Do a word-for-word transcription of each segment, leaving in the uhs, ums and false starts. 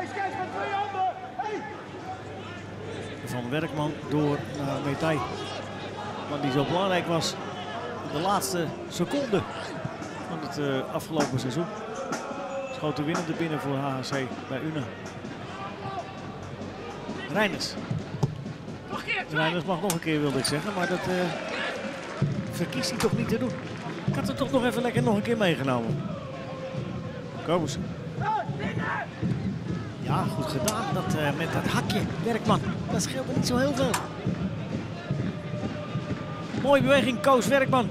Van Werkman door naar Metai. Want die zo belangrijk was in de laatste seconde van het uh, afgelopen seizoen. Schoot de winnende binnen voor H H C bij Una. Reiners. Reiners mag nog een keer, wilde ik zeggen, maar dat uh, verkiest hij toch niet te doen. Ik had het toch nog even lekker nog een keer meegenomen. Kobus. Ja, goed gedaan dat, uh, met dat hakje, Werkman. Dat scheelde niet zo heel veel. Mooie beweging, Koos Werkman.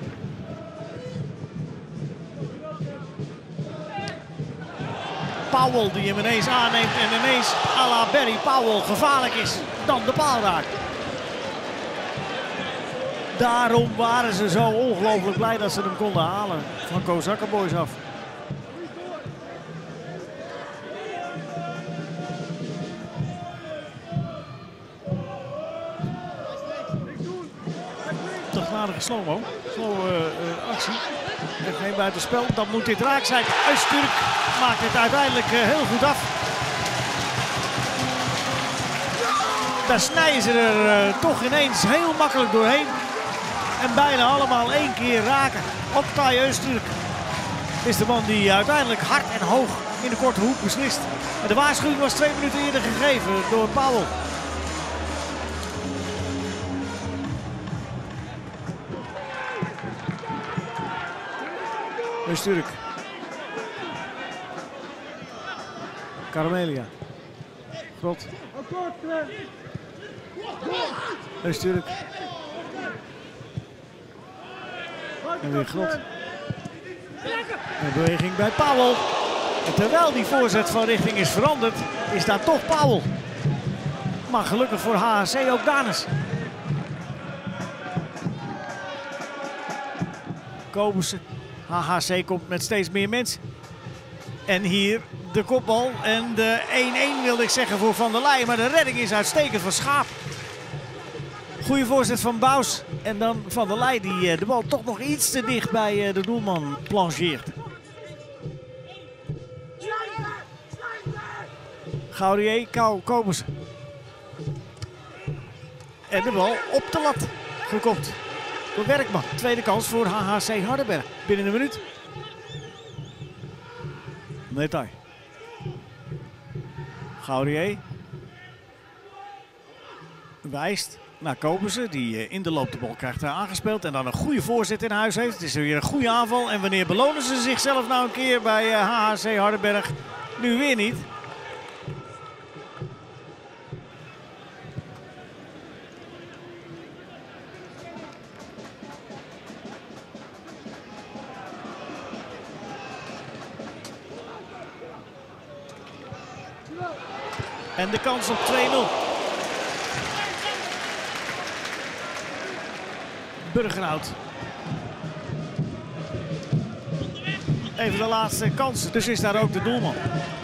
Powell die hem ineens aanneemt en ineens à la Barry Powell gevaarlijk is. Dan de paal raakt. Daarom waren ze zo ongelooflijk blij dat ze hem konden halen van Kozakkenboys af. Toch aardige slow-mo. Slow uh, uh, actie. En geen buitenspel. Dan moet dit raak zijn. Öztürk maakt het uiteindelijk uh, heel goed af. Daar snijden ze er uh, toch ineens heel makkelijk doorheen. En bijna allemaal één keer raken. Oktay Öztürk is de man die uiteindelijk hard en hoog in de korte hoek beslist. En de waarschuwing was twee minuten eerder gegeven door Powell. Öztürk. Caramelia. Grot. Öztürk. En weer Grot. Een beweging bij Powell. En terwijl die voorzet van richting is veranderd, is daar toch Powell. Maar gelukkig voor H H C ook Danes. Kobussen. H H C komt met steeds meer mensen. En hier de kopbal en de één-één wilde ik zeggen voor Van der Leyen. Maar de redding is uitstekend van Schaap. Goede voorzet van Bous. En dan Van der Leyen die de bal toch nog iets te dicht bij de doelman plancheert. Gaudier, Kobussen. En de bal op de lat gekopt door Werkman. Tweede kans voor H H C Hardenberg. Binnen een minuut. Metai. Gaudier. Wijst naar Kobussen, die in de loop de bal krijgt aangespeeld. En dan een goede voorzet in huis heeft. Het is weer een goede aanval. En wanneer belonen ze zichzelf nou een keer bij H H C Hardenberg? Nu weer niet. En de kans op twee nul. Burgerhout. Even de laatste kans. Dus is daar ook de doelman.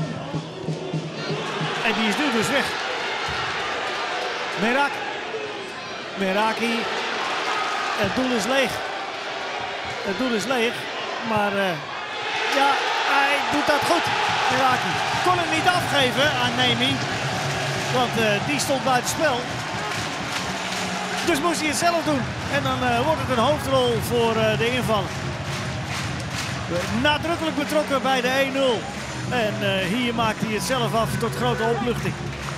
En die is nu dus weg. Merak. Meraki. Het doel is leeg. Het doel is leeg. Maar uh, ja, hij doet dat goed. Meraki kon hem niet afgeven aan Nemi. Want uh, die stond buiten spel. Dus moest hij het zelf doen. En dan uh, wordt het een hoofdrol voor uh, de invaller. Nadrukkelijk betrokken bij de één nul. En uh, hier maakt hij het zelf af tot grote opluchting.